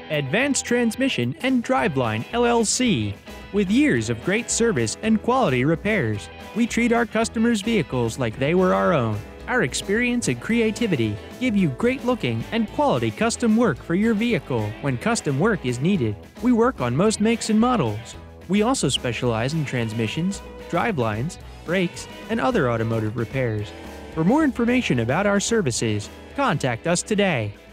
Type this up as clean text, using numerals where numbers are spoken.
Advanced Transmission and Driveline LLC. With years of great service and quality repairs, we treat our customers' vehicles like they were our own. Our experience and creativity give you great looking and quality custom work for your vehicle when custom work is needed. We work on most makes and models. We also specialize in transmissions, drivelines, brakes, and other automotive repairs. For more information about our services, contact us today.